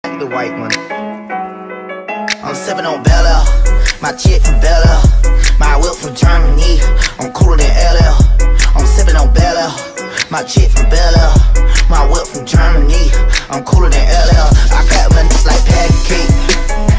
The white one. I'm sipping on Bella, my chick from Bella, my whip from Germany. I'm cooler than LL. I'm sipping on Bella, my chick from Bella, my whip from Germany. I'm cooler than LL. I got my like patty cake.